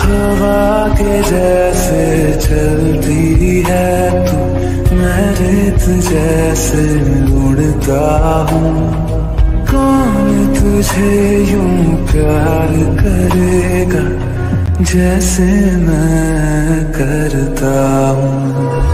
हवा के जैसे चलती है तू, मैं रेत जैसे उड़ता हूँ। कौन तुझे यूं प्यार करेगा जैसे मैं करता हूँ।